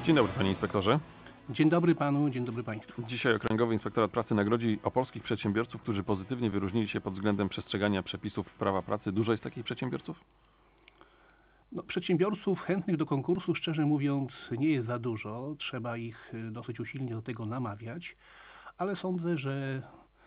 Dzień dobry, panie inspektorze. Dzień dobry panu, dzień dobry państwu. Dzisiaj Okręgowy Inspektorat Pracy nagrodzi opolskich przedsiębiorców, którzy pozytywnie wyróżnili się pod względem przestrzegania przepisów prawa pracy. Dużo jest takich przedsiębiorców? No, przedsiębiorców chętnych do konkursu, szczerze mówiąc, nie jest za dużo. Trzeba ich dosyć usilnie do tego namawiać, ale sądzę, że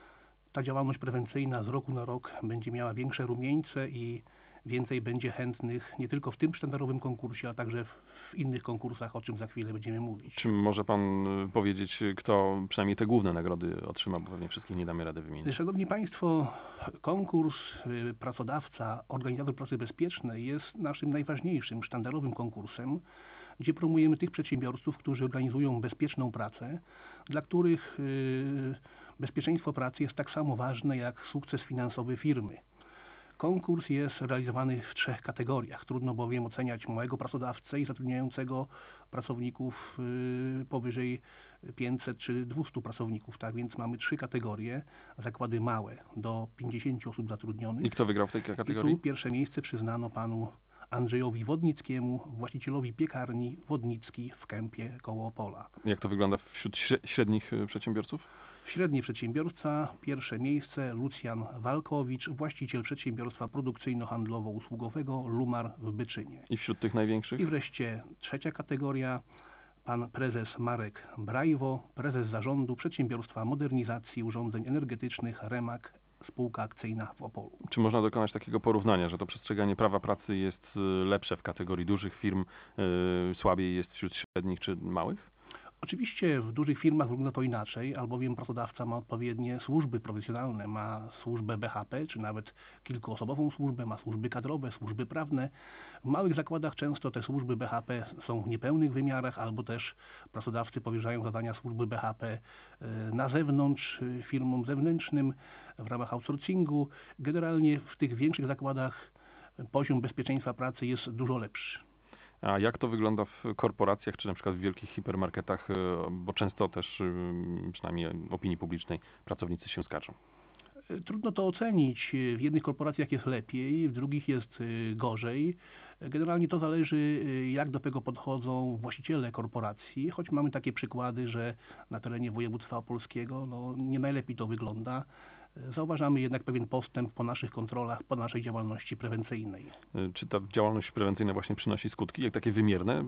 ta działalność prewencyjna z roku na rok będzie miała większe rumieńce i więcej będzie chętnych nie tylko w tym sztandarowym konkursie, a także w innych konkursach, o czym za chwilę będziemy mówić. Czy może pan powiedzieć, kto przynajmniej te główne nagrody otrzyma, bo pewnie wszystkich nie damy rady wymienić? Szanowni Państwo, konkurs Pracodawca, Organizator Pracy Bezpiecznej jest naszym najważniejszym sztandarowym konkursem, gdzie promujemy tych przedsiębiorców, którzy organizują bezpieczną pracę, dla których bezpieczeństwo pracy jest tak samo ważne jak sukces finansowy firmy. Konkurs jest realizowany w 3 kategoriach. Trudno bowiem oceniać małego pracodawcę i zatrudniającego pracowników powyżej 500 czy 200 pracowników. Tak więc mamy 3 kategorie. Zakłady małe do 50 osób zatrudnionych. I kto wygrał w tej kategorii? I tu pierwsze miejsce przyznano panu Andrzejowi Wodnickiemu, właścicielowi piekarni Wodnicki w Kępie koło Opola. Jak to wygląda wśród średnich przedsiębiorców? Średni przedsiębiorca, pierwsze miejsce Lucjan Walkowicz, właściciel przedsiębiorstwa produkcyjno-handlowo-usługowego Lumar w Byczynie. I wśród tych największych? I wreszcie trzecia kategoria, pan prezes Marek Brajwo, prezes zarządu przedsiębiorstwa modernizacji urządzeń energetycznych Remak, spółka akcyjna w Opolu. Czy można dokonać takiego porównania, że to przestrzeganie prawa pracy jest lepsze w kategorii dużych firm, słabiej jest wśród średnich czy małych? Oczywiście w dużych firmach wygląda to inaczej, albowiem pracodawca ma odpowiednie służby profesjonalne, ma służbę BHP, czy nawet kilkuosobową służbę, ma służby kadrowe, służby prawne. W małych zakładach często te służby BHP są w niepełnych wymiarach, albo też pracodawcy powierzają zadania służby BHP na zewnątrz, firmom zewnętrznym w ramach outsourcingu. Generalnie w tych większych zakładach poziom bezpieczeństwa pracy jest dużo lepszy. A jak to wygląda w korporacjach, czy na przykład w wielkich hipermarketach, bo często też, przynajmniej opinii publicznej, pracownicy się skarżą? Trudno to ocenić. W jednych korporacjach jest lepiej, w drugich jest gorzej. Generalnie to zależy, jak do tego podchodzą właściciele korporacji, choć mamy takie przykłady, że na terenie województwa opolskiego nie najlepiej to wygląda. Zauważamy jednak pewien postęp po naszych kontrolach, po naszej działalności prewencyjnej. Czy ta działalność prewencyjna właśnie przynosi skutki? Jak takie wymierne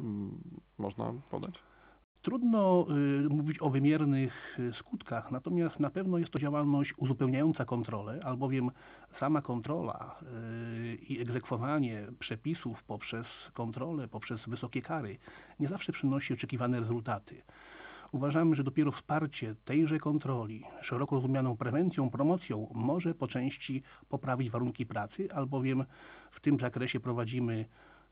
można podać? Trudno mówić o wymiernych skutkach, natomiast na pewno jest to działalność uzupełniająca kontrolę, albowiem sama kontrola i egzekwowanie przepisów poprzez kontrolę, poprzez wysokie kary nie zawsze przynosi oczekiwane rezultaty. Uważamy, że dopiero wsparcie tejże kontroli, szeroko rozumianą prewencją, promocją, może po części poprawić warunki pracy, albowiem w tym zakresie prowadzimy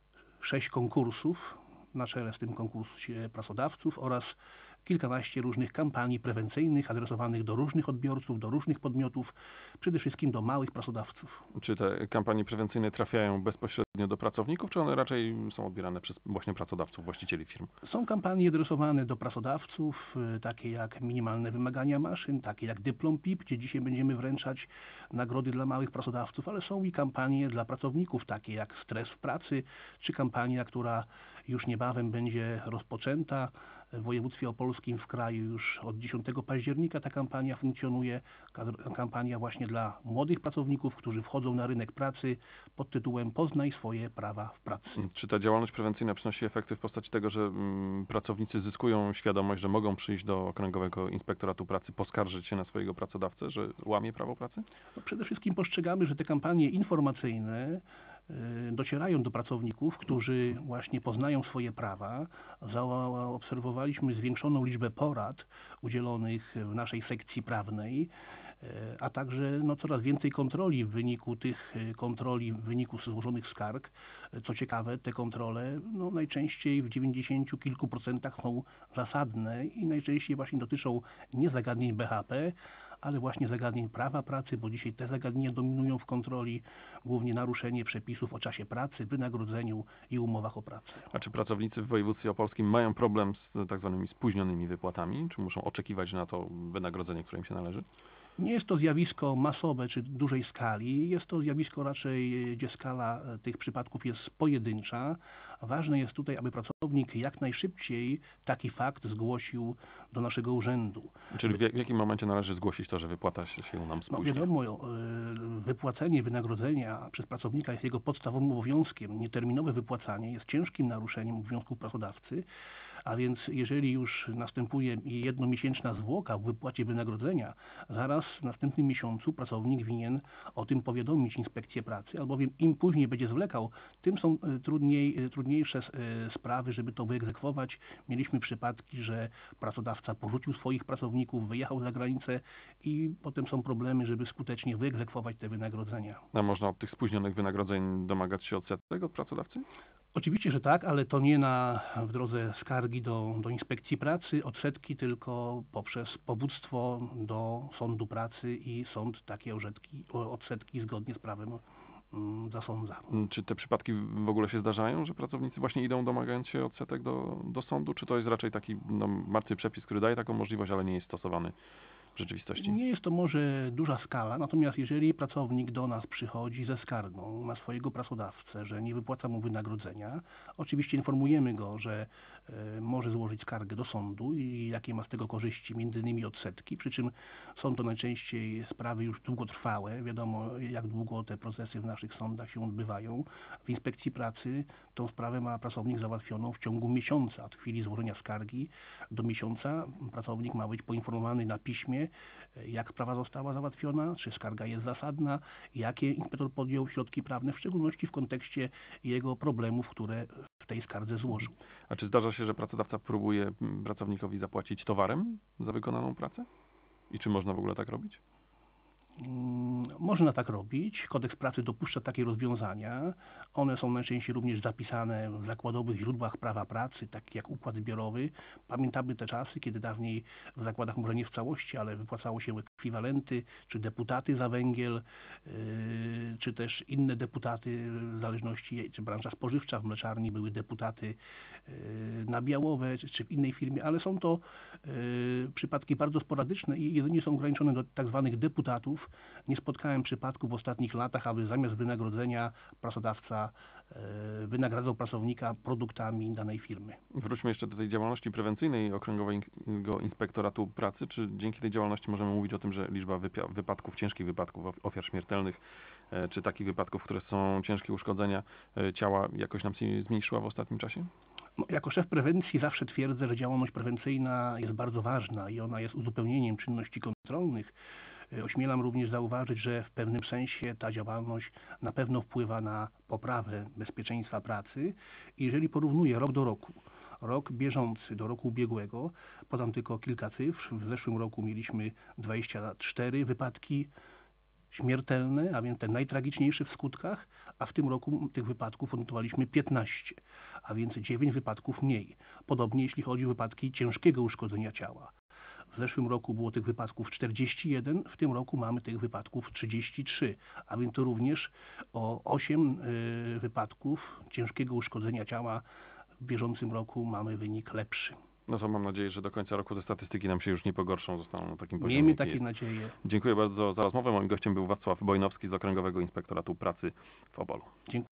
6 konkursów, na czele z tym konkursie pracodawców oraz kilkanaście różnych kampanii prewencyjnych adresowanych do różnych odbiorców, do różnych podmiotów, przede wszystkim do małych pracodawców. Czy te kampanie prewencyjne trafiają bezpośrednio do pracowników, czy one raczej są odbierane przez właśnie pracodawców, właścicieli firm? Są kampanie adresowane do pracodawców, takie jak minimalne wymagania maszyn, takie jak dyplom PIP, gdzie dzisiaj będziemy wręczać nagrody dla małych pracodawców, ale są i kampanie dla pracowników, takie jak stres w pracy, czy kampania, która już niebawem będzie rozpoczęta w województwie opolskim, w kraju już od 10 października ta kampania funkcjonuje, kampania właśnie dla młodych pracowników, którzy wchodzą na rynek pracy pod tytułem Poznaj swoje prawa w pracy. Czy ta działalność prewencyjna przynosi efekty w postaci tego, że pracownicy zyskują świadomość, że mogą przyjść do Okręgowego Inspektoratu Pracy, poskarżyć się na swojego pracodawcę, że łamie prawo pracy? Przede wszystkim postrzegamy, że te kampanie informacyjne docierają do pracowników, którzy właśnie poznają swoje prawa. Zaobserwowaliśmy zwiększoną liczbę porad udzielonych w naszej sekcji prawnej, a także coraz więcej kontroli w wyniku tych kontroli, w wyniku złożonych skarg. Co ciekawe, te kontrole najczęściej w 90 kilku procentach są zasadne i najczęściej właśnie dotyczą nie zagadnień BHP, ale właśnie zagadnień prawa pracy, bo dzisiaj te zagadnienia dominują w kontroli, głównie naruszenie przepisów o czasie pracy, wynagrodzeniu i umowach o pracę. A czy pracownicy w województwie opolskim mają problem z tak zwanymi spóźnionymi wypłatami? Czy muszą oczekiwać na to wynagrodzenie, które im się należy? Nie jest to zjawisko masowe czy dużej skali, jest to zjawisko raczej, gdzie skala tych przypadków jest pojedyncza. Ważne jest tutaj, aby pracownik jak najszybciej taki fakt zgłosił do naszego urzędu. Czyli w jakim momencie należy zgłosić to, że wypłata się nam No spóźnia? wiadomo, wypłacenie wynagrodzenia przez pracownika jest jego podstawowym obowiązkiem. Nieterminowe wypłacanie jest ciężkim naruszeniem obowiązków pracodawcy, a więc jeżeli już następuje jednomiesięczna zwłoka w wypłacie wynagrodzenia, zaraz w następnym miesiącu pracownik winien o tym powiadomić inspekcję pracy, albowiem im później będzie zwlekał, tym są trudniejsze sprawy, żeby to wyegzekwować. Mieliśmy przypadki, że pracodawca porzucił swoich pracowników, wyjechał za granicę i potem są problemy, żeby skutecznie wyegzekwować te wynagrodzenia. A można od tych spóźnionych wynagrodzeń domagać się odsetek od pracodawcy? Oczywiście, że tak, ale to nie w drodze skargi do inspekcji pracy, odsetki tylko poprzez powództwo do sądu pracy i sąd takie odsetki zgodnie z prawem zasądza. Czy te przypadki w ogóle się zdarzają, że pracownicy właśnie idą domagając się odsetek do sądu? Czy to jest raczej taki martwy przepis, który daje taką możliwość, ale nie jest stosowany w rzeczywistości? Nie jest to może duża skala, natomiast jeżeli pracownik do nas przychodzi ze skargą na swojego pracodawcę, że nie wypłaca mu wynagrodzenia, oczywiście informujemy go, że może złożyć skargę do sądu i jakie ma z tego korzyści, między innymi odsetki, przy czym są to najczęściej sprawy już długotrwałe. Wiadomo, jak długo te procesy w naszych sądach się odbywają. W inspekcji pracy tą sprawę ma pracownik załatwioną w ciągu miesiąca. Od chwili złożenia skargi do miesiąca pracownik ma być poinformowany na piśmie, jak sprawa została załatwiona, czy skarga jest zasadna, jakie inspektor podjął środki prawne, w szczególności w kontekście jego problemów, które w tej skardze złożył. A czy zdarza się, że pracodawca próbuje pracownikowi zapłacić towarem za wykonaną pracę? I czy można w ogóle tak robić? Można tak robić. Kodeks pracy dopuszcza takie rozwiązania. One są najczęściej również zapisane w zakładowych źródłach prawa pracy, takich jak układ zbiorowy. Pamiętamy te czasy, kiedy dawniej w zakładach może nie w całości, ale wypłacało się ekwiwalenty, czy deputaty za węgiel, czy też inne deputaty, w zależności, czy branża spożywcza, w mleczarni były deputaty nabiałowe, czy w innej firmie, ale są to przypadki bardzo sporadyczne i jedynie są ograniczone do tak zwanych deputatów. Nie spotkałem przypadku w ostatnich latach, aby zamiast wynagrodzenia pracodawca wynagradzał pracownika produktami danej firmy. Wróćmy jeszcze do tej działalności prewencyjnej Okręgowego Inspektoratu Pracy. Czy dzięki tej działalności możemy mówić o tym, że liczba wypadków, ciężkich wypadków, ofiar śmiertelnych, czy takich wypadków, które są ciężkie uszkodzenia ciała, jakoś nam się zmniejszyła w ostatnim czasie? Jako szef prewencji zawsze twierdzę, że działalność prewencyjna jest bardzo ważna i ona jest uzupełnieniem czynności kontrolnych. Ośmielam również zauważyć, że w pewnym sensie ta działalność na pewno wpływa na poprawę bezpieczeństwa pracy. I jeżeli porównuję rok do roku, rok bieżący do roku ubiegłego, podam tylko kilka cyfr. W zeszłym roku mieliśmy 24 wypadki śmiertelne, a więc te najtragiczniejsze w skutkach, a w tym roku tych wypadków odnotowaliśmy 15, a więc 9 wypadków mniej. Podobnie jeśli chodzi o wypadki ciężkiego uszkodzenia ciała. W zeszłym roku było tych wypadków 41, w tym roku mamy tych wypadków 33, a więc to również o 8 wypadków ciężkiego uszkodzenia ciała w bieżącym roku mamy wynik lepszy. No to mam nadzieję, że do końca roku te statystyki nam się już nie pogorszą, zostaną na takim poziomie. Miejmy jaki takie jest. nadzieje. Dziękuję bardzo za rozmowę. Moim gościem był Wacław Bojnowski z Okręgowego Inspektoratu Pracy w Opolu. Dziękuję.